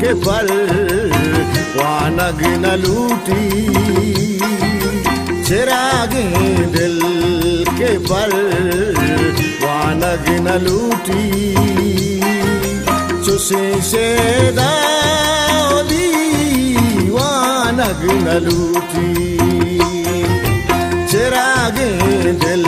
के परवानग न लूटी, चिरागे दिल के परवानग न लूटी, चुसे से दीवानग न लूटी, चिरागे दिल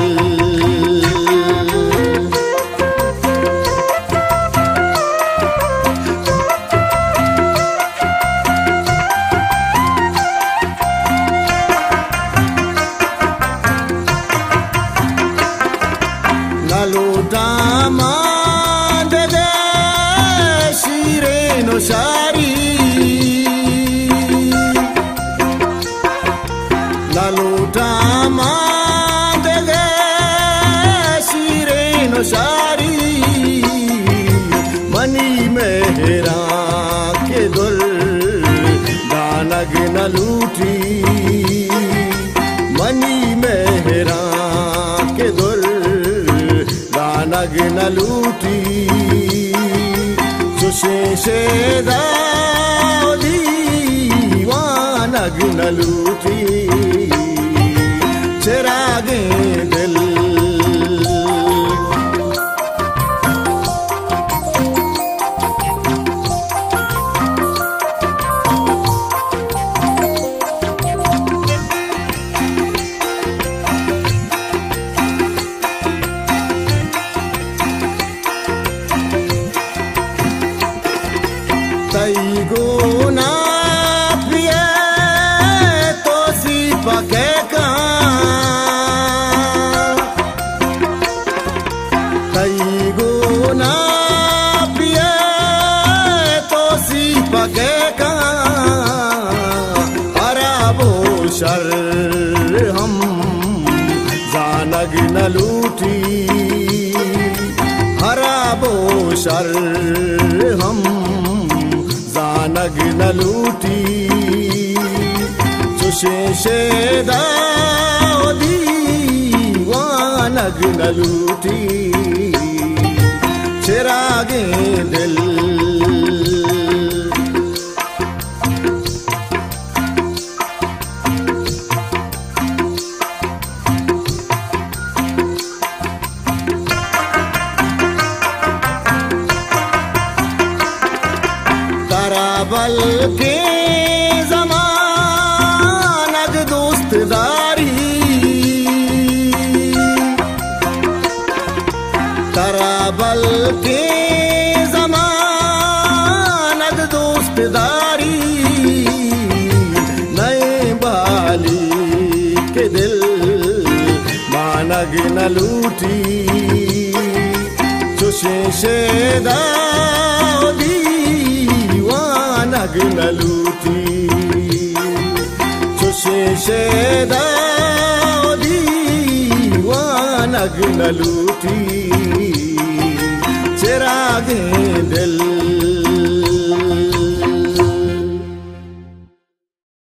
लूटा मांद शीरे नो शारी, लूटा मांद शीरे नो शारी, मनी मेहरा के दुल दानग न लूटी, मनी मेहरा के दुल दानग न लूटी, चुसे से दीवानग न लूटी, चिरागे दिल तई गुना प्रिय तो सी पके का, तई गुना प्रिय तो सी पके का, अरबो शर हम जानग न लूटी, अरबो शर हम जानग न लूटी, चुसे से दीवानग न लूटी, चिरागे दिल बल के ज़मानग दोस्तदारी, तरबल के ज़मानग दोस्तदारी, नए बाली के दिल मानग न लूटी, चुसे से दीवानग न लूटी, चुसे से दीवानग न लूटी, चिरागे दिल